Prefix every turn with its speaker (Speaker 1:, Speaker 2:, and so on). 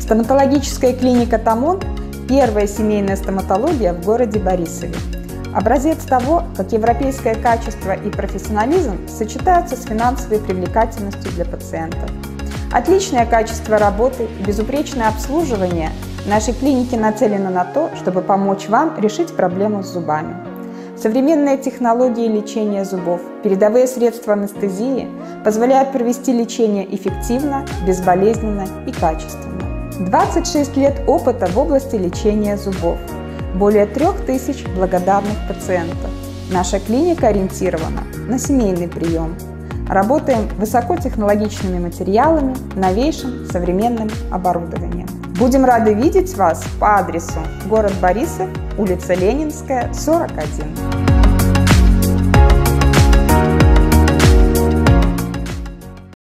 Speaker 1: Стоматологическая клиника «Тамон» – первая семейная стоматология в городе Борисове. Образец того, как европейское качество и профессионализм сочетаются с финансовой привлекательностью для пациентов. Отличное качество работы и безупречное обслуживание нашей клиники нацелены на то, чтобы помочь вам решить проблему с зубами. Современные технологии лечения зубов, передовые средства анестезии позволяют провести лечение эффективно, безболезненно и качественно. 26 лет опыта в области лечения зубов. Более 3000 благодарных пациентов. Наша клиника ориентирована на семейный прием. Работаем высокотехнологичными материалами, новейшим современным оборудованием. Будем рады видеть вас по адресу город Борисов, улица Ленинская, 41.